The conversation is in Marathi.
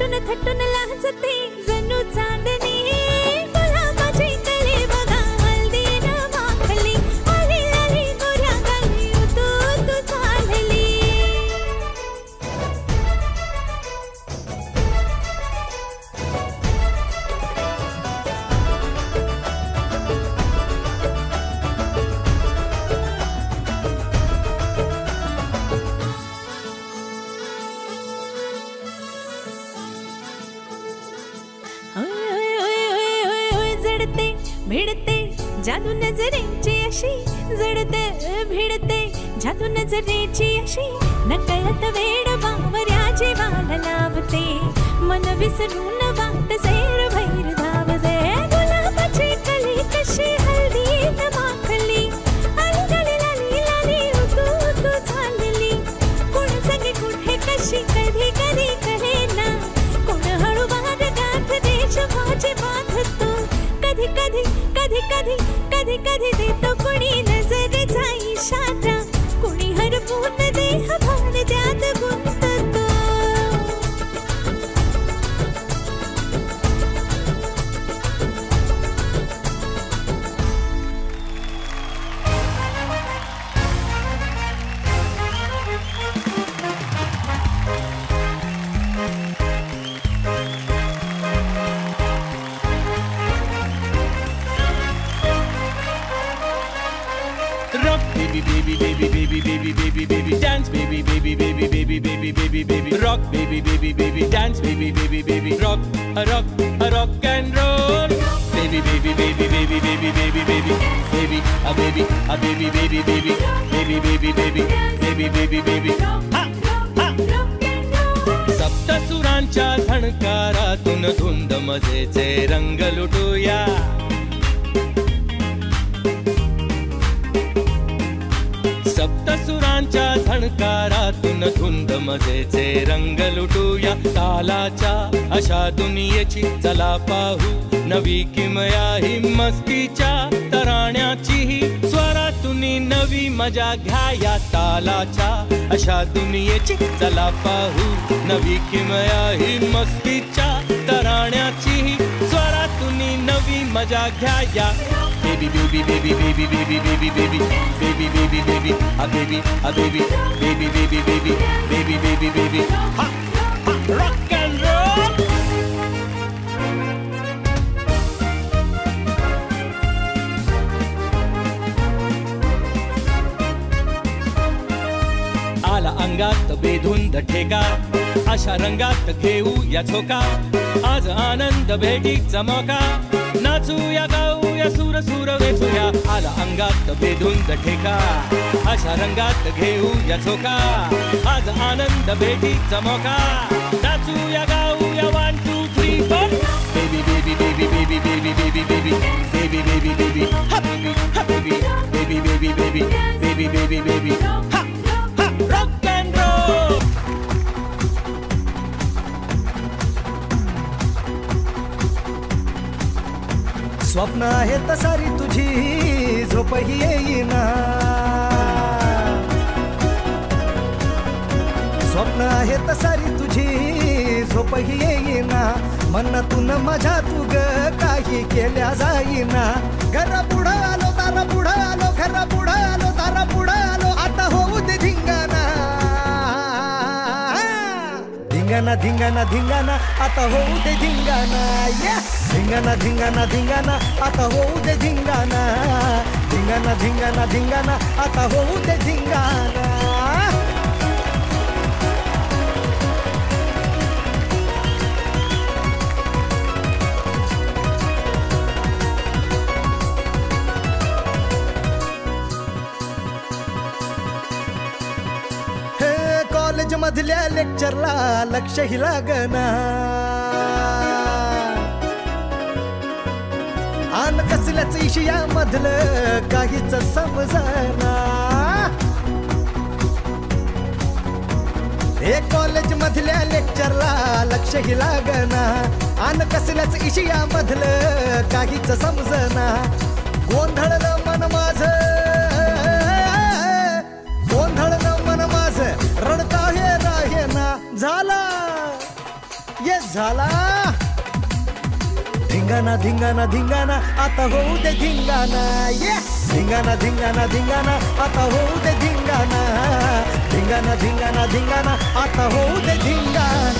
थटून थटून लाजते जणू चांदणी गुलाबाची कली बघा हल्दी न माखली आली आली गोऱ्या गाली तू चालली भिडते जादू नजरेची अशी जडते भिडते जादू नजरेची अशी नकळत वेड बावऱ्या जीवाला लावते मन विसरून वाट सैर भैर धावते गुलाबाची कली कशी हल्दी न माखली आली लाली लाली लाली तू चालली कोण संगे कुठे कशी कधी कधी कळेना कोण हळूवार गाठ देश माझे बांधतो कधी कधी कधी कधी कधी कधी देतो कुणी नजरेचा इशारा कुणी हरवून देह भान त्यात गुंततो baby baby baby baby baby baby dance baby baby baby baby baby baby baby rock baby baby baby dance baby baby baby rock rock and roll baby baby baby baby baby baby baby baby a baby baby baby baby baby baby baby baby ha सप्त सुरांच्या झणकारातून धुंद मजेचे रंग लुटूया सप्तसुरांच्या झणकारातून धुंद मजेचे रंग लुटूया तालाच्या अशा दुनियेची चला पाहू नवी किमया ही मस्तीच्या तराण्याची ही स्वरातून नवी मजा घ्या या तालाच्या अशा दुनियेची चला पाहू नवी किमया ही मस्तीच्या तराण्याची ही स्वरातून नवी मजा घ्या या baby baby baby baby baby baby baby baby baby baby a baby baby baby baby baby baby baby ha rock and roll आला अंगात बेधुंद ठेका अशा रंगात घेऊ या झोका आज आनंद भेटीचा मौका नाचूया गाऊया सूर सूर वेचूया आला अंगात बेधुंद ठेका अशा रंगात घेऊया झोका आज आनंद भेटीचा मौका नाचूया गाऊया 1 2 3 4 baby baby baby baby baby baby baby baby baby baby ha baby baby baby baby baby baby baby ha rock and roll स्वप्न आहेत सारी तुझी झोपही येईना स्वप्न आहेत सारी तुझी झोपही येईना मनातून माझ्या तू ग काही केल्या जाईना घरा पुढं आलो तारा पुढं आलो घरा पुढं आलो तारा पुढं आलो आता होऊ दे धिंगाणा धिंगाणा धिंगाणा धिंगाणा आता होऊ दे धिंगाणा धिंगाणा धिंगाणा धिंगाणा आता होऊ दे धिंगाणा धिंगाणा धिंगाणा धिंगाणा आता होऊ दे धिंगाणा हे कॉलेज मधल्या लेक्चरला लक्षही लागना आन कसल्याच इशिया मधलं काहीच समजना हे कॉलेज मधल्या लेक्चरला लक्षही लागना आन कसल्याच इशिया मधलं काहीच समजना गोंधळलं मन माझं गोंधळलं मन माझं रडता हे राहे ना झाला ये झाला धिंगाणा धिंगाणा धिंगाणा आता होऊ दे धिंगाणा ये धिंगाणा धिंगाणा धिंगाणा आता होऊ दे धिंगाणा धिंगाणा धिंगाणा धिंगाणा आता होऊ दे धिंगाणा